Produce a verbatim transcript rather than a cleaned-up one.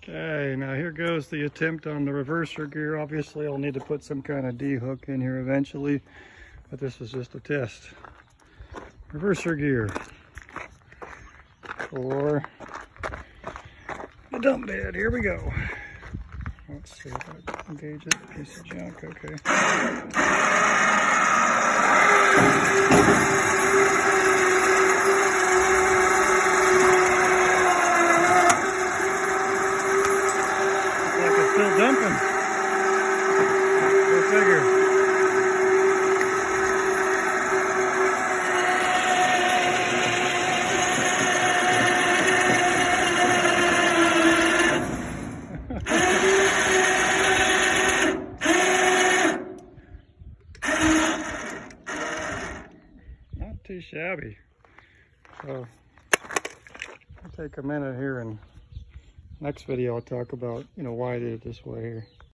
Okay, now here goes the attempt on the reverser gear. Obviously I'll need to put some kind of D-hook in here eventually, but this is just a test. Reverser gear for the dump bed. Here we go. Let's see if I can engage it. Piece of junk, okay. Still dumping. Go figure. Not too shabby. So I'll take a minute here and next video I'll talk about, you know, why I did it this way here.